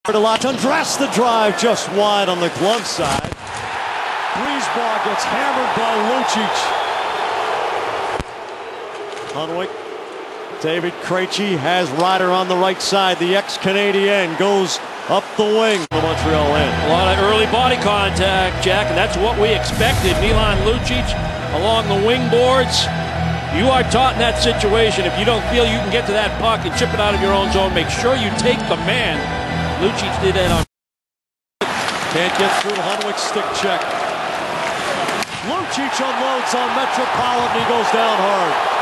Undress the drive just wide on the glove side. Breezeball gets hammered by Lucic. Hunwick. David Krejci has Ryder on the right side. The ex-Canadian goes up the wing. The Montreal end. A lot of early body contact, Jack, and that's what we expected. Milan Lucic along the wing boards. You are taught in that situation, if you don't feel you can get to that puck and chip it out of your own zone, make sure you take the man. Lucic did that on. Can't get through Hunwick's stick check. Lucic unloads on Metropolitan. He goes down hard.